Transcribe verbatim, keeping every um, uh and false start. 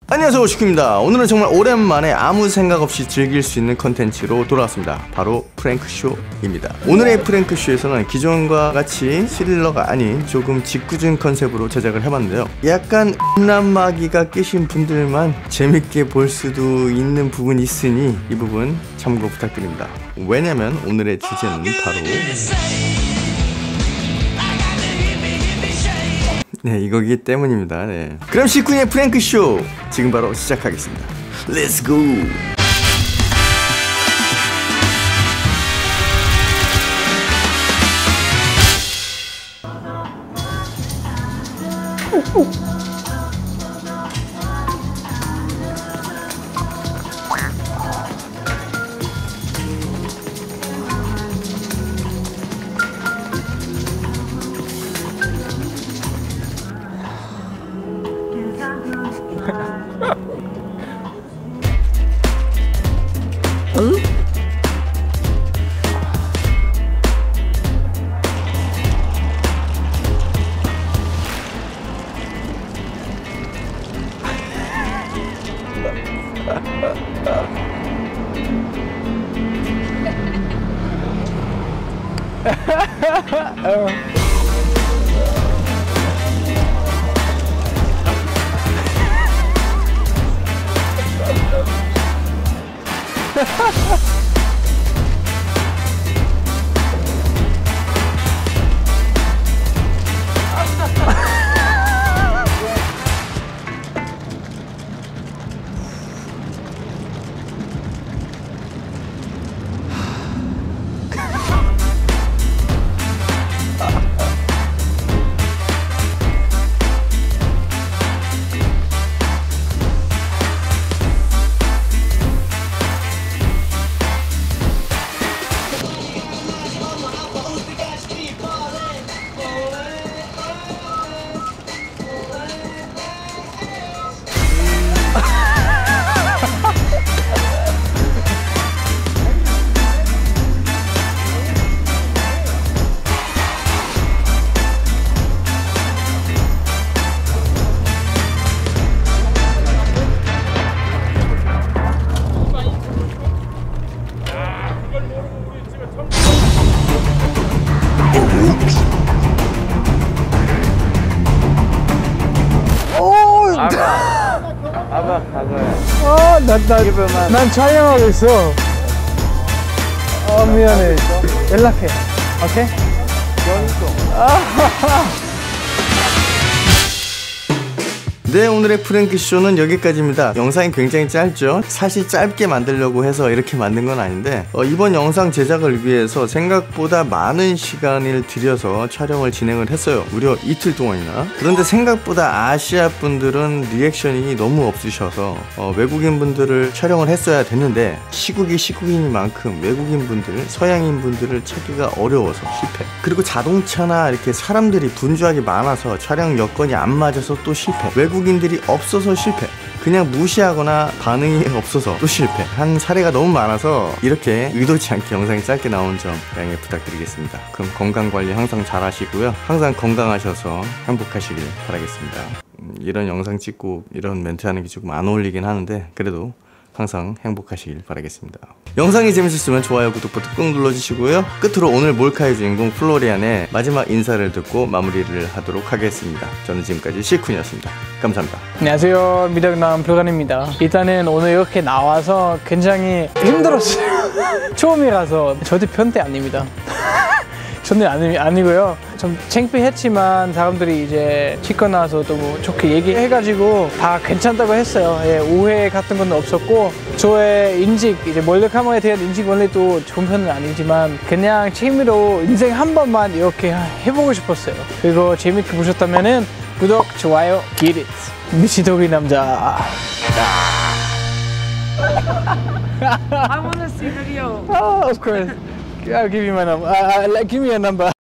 안녕하세요, 오시쿠입니다. 오늘은 정말 오랜만에 아무 생각 없이 즐길 수 있는 컨텐츠로 돌아왔습니다. 바로 프랭크쇼입니다. 오늘의 프랭크쇼에서는 기존과 같이 스릴러가 아닌 조금 짓궂은 컨셉으로 제작을 해봤는데요, 약간 음란마귀가 끼신 분들만 재밌게 볼 수도 있는 부분이 있으니 이 부분 참고 부탁드립니다. 왜냐면 오늘의 주제는 바로 네, 이거기 때문입니다. 네. 그럼 시쿤의 프랭크쇼 지금 바로 시작하겠습니다. Let's go! 응? 아빠 가져요. 아, 난, 난, 난 촬영하고 있어. 아, 미안해. 연락해. 오케이? 네, 오늘의 프랭크쇼는 여기까지입니다. 영상이 굉장히 짧죠? 사실 짧게 만들려고 해서 이렇게 만든 건 아닌데 어, 이번 영상 제작을 위해서 생각보다 많은 시간을 들여서 촬영을 진행을 했어요. 무려 이틀 동안이나. 그런데 생각보다 아시아 분들은 리액션이 너무 없으셔서 어, 외국인 분들을 촬영을 했어야 됐는데 시국이 시국이니만큼 외국인 분들, 서양인 분들을 찾기가 어려워서 실패. 그리고 자동차나 이렇게 사람들이 분주하게 많아서 촬영 여건이 안 맞아서 또 실패. 외국 외국인들이 없어서 실패. 그냥 무시하거나 반응이 없어서 또 실패한 사례가 너무 많아서 이렇게 의도치 않게 영상이 짧게 나온 점 양해 부탁드리겠습니다. 그럼 건강관리 항상 잘 하시고요, 항상 건강하셔서 행복하시길 바라겠습니다. 음, 이런 영상 찍고 이런 멘트 하는 게 조금 안 어울리긴 하는데 그래도 항상 행복하시길 바라겠습니다. 영상이 재밌었으면 좋아요, 구독 버튼 꾹 눌러주시고요. 끝으로 오늘 몰카의 주인공 플로리안의 마지막 인사를 듣고 마무리를 하도록 하겠습니다. 저는 지금까지 시쿤이었습니다. 감사합니다. 안녕하세요, 미덕남 플로리안입니다. 일단은 오늘 이렇게 나와서 굉장히 힘들었어요. 처음이라서 절대 편대 아닙니다. 전혀 아니, 아니고요. 좀 창피했지만 사람들이 이제 찍고 나서 또 뭐 좋게 얘기해가지고 다 괜찮다고 했어요. 예, 오해 같은 건 없었고 저의 인식, 이제 몰래카메라에 대한 인식 원래 또 좋은 편은 아니지만 그냥 재미로 인생 한 번만 이렇게 해보고 싶었어요. 그리고 재밌게 보셨다면은 구독, 좋아요, 기릿. 미치도기 남자. I want to see video. Oh, of course. I'll give you my number. Uh, uh, give me a number.